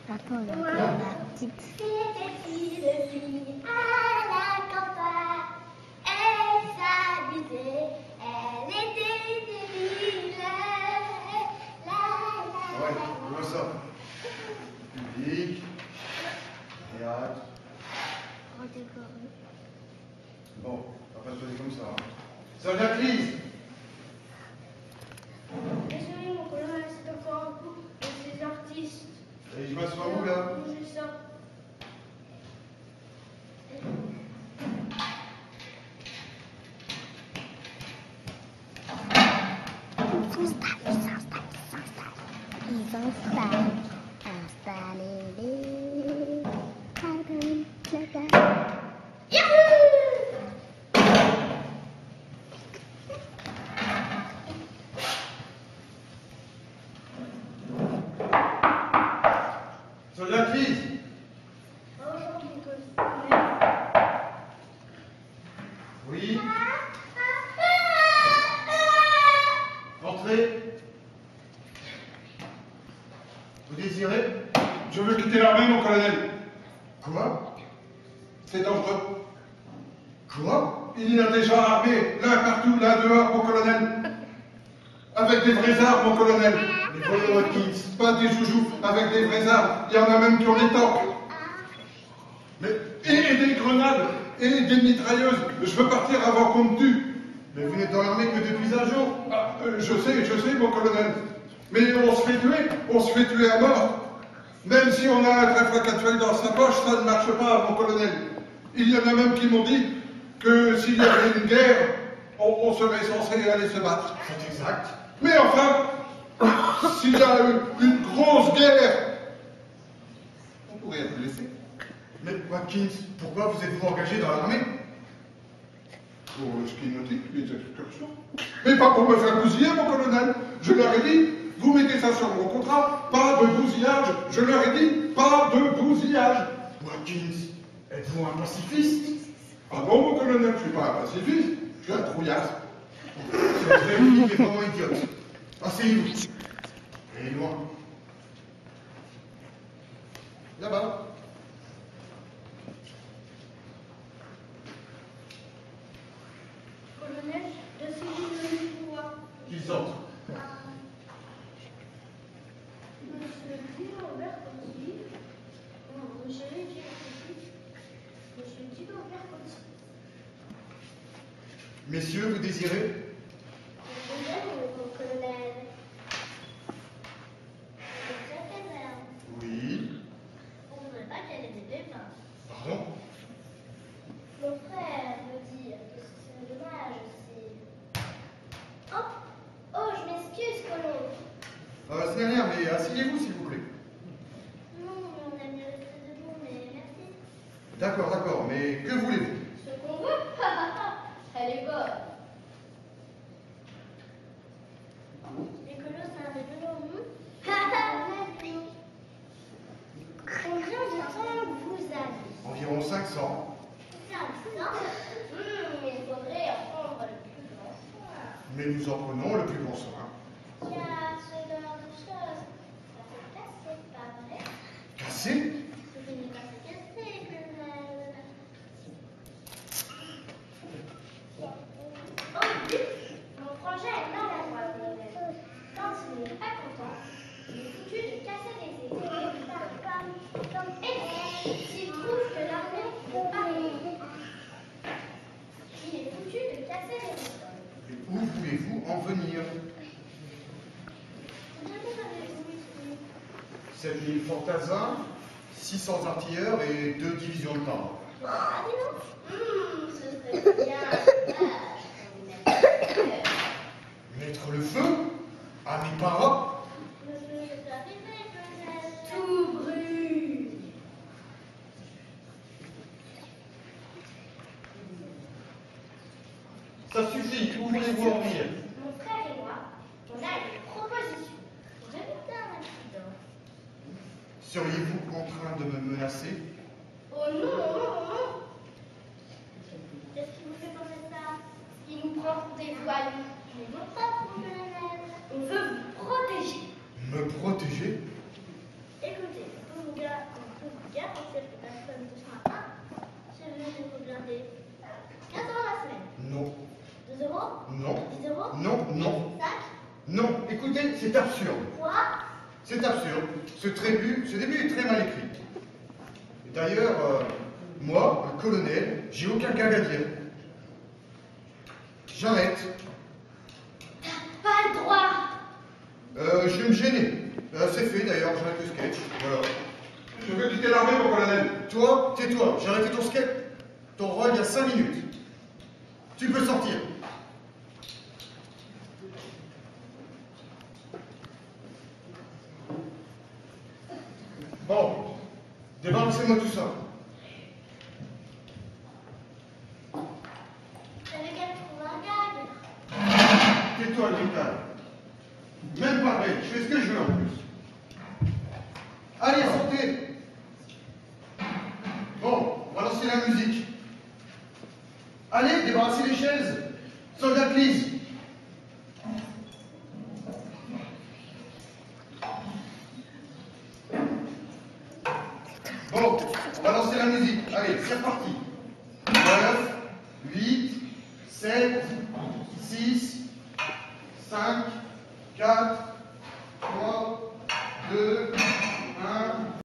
Attends, la petite. C'était une fille à la campagne. Elle s'amusait, elle était débile. Ouais, je vois ça. Public, théâtre. Bon, on va pas se poser comme ça. Hein. Ça vient de Lise. Désolé, mon colonel, c'est encore un coup de ces artistes. Et je m'assois où là? Bougez ça. Ils s'installent. Installez-les. Soldat de Lise. Bonjour, mon colonel. Oui. Entrez. Vous désirez? Je veux quitter l'armée, mon colonel. Quoi? C'est dangereux. Quoi? Il y a déjà armé, l'un partout, l'un dehors, mon colonel. Avec des vraies armes, mon colonel. Les voyons Watkins. Pas des joujoux, avec des vraies armes. Il y en a même qui ont des tanks. Mais, et des grenades, et des mitrailleuses. Je veux partir avant qu'on me tue. Mais vous n'êtes dans l'armée que depuis un jour. Ah, je sais, mon colonel. Mais on se fait tuer à mort. Même si on a un trèfle à quatre feuilles dans sa poche, ça ne marche pas, mon colonel. Il y en a même qui m'ont dit que s'il y avait une guerre, on serait censé aller se battre. C'est exact. Mais enfin, s'il y a une grosse guerre, on pourrait être blessé. Mais Watkins, pourquoi vous êtes-vous engagé dans l'armée? Pour le ski nautique, les excursions. Mais pas pour me faire bousiller, mon colonel. Je leur ai dit, vous mettez ça sur mon contrat, pas de bousillage. Je leur ai dit, pas de bousillage. Watkins, êtes-vous un pacifiste? Ah bon, mon colonel, je suis pas un pacifiste, je suis un trouillasse. Cette réplique est vraiment idiote. Asseyez-vous. Et loin. Là-bas. Colonel, je suis le pouvoir. Qu'ils entrent. Monsieur Gilbert Conti. Non, monsieur Gilbert Conti. Monsieur Gilbert Conti. Messieurs, vous désirez? Mon colonel. Oui. On ne voudrait pas qu'elle ait des débats. Pardon? Mon frère me dit que c'est dommage si... Oh, je m'excuse, colon. Ce n'est rien, mais asseyez-vous s'il vous plaît. Non, on a mieux rester debout, mais merci. D'accord, mais que voulez-vous? Ce qu'on veut, elle est bonne. Les colos, c'est un rigolo, merci. Combien d'enfants vous avez? Environ 500. 500. Il faudrait en prendre le plus grand soin. Mais nous en prenons le plus grand soin. Car ce genre de choses, ça peut casser, pas vrai? Cassé? Ce n'est pas se casser, colonel. Oh oui, mon frangin est maladroit, colonel. Quand il n'est pas content, il est foutu de casser les étés. Et s'il trouve que l'armée n'est pas réunie, il est foutu de casser les étoiles. Et où voulez-vous en venir? Combien avez-vous ici? 7000 fantassins, 600 artilleurs et 2 divisions de timbre. Ah, dis donc. Ce serait bien dommage qu'on y mette. Mettre le feu à mes parents? Monsieur, c'est arrivé, colonel. Tout brûle. Ça suffit, où voulez-vous en venir? Mon frère et moi, on a une proposition. Pour éviter un accident. Seriez-vous contraint de me menacer? Oh non, non, non. Qu'est-ce qui vous fait penser ça? Il nous prend pour des voyous. Mais non pas, mon colonel. On veut vous protéger. Me protéger? Écoutez, vous vous Non. 10 euros. Non, non. 5. Non. Écoutez, c'est absurde. Quoi? C'est absurde. Ce début est très mal écrit. Et d'ailleurs, moi, le colonel, j'ai aucun gag à dire. J'arrête. Pas le droit. Je vais me gêner. C'est fait d'ailleurs, j'arrête le sketch. Voilà. Je veux quitter l'armée, mon colonel. Toi, tais-toi, j'ai arrêté ton sketch. Ton rôle il y a 5 minutes. Tu peux sortir. Bon, débarrassez-moi tout ça. J'avais qu'à trouver un gag. Tais-toi, Lucas. Même pareil, je fais ce que je veux en plus. Allez, sortez. Bon, on va lancer la musique. Allez, débarrassez les chaises. Soldat Lise. Bon, on va lancer la musique. Allez, c'est reparti. 9, 8, 7, 6, 5, 4, 3, 2,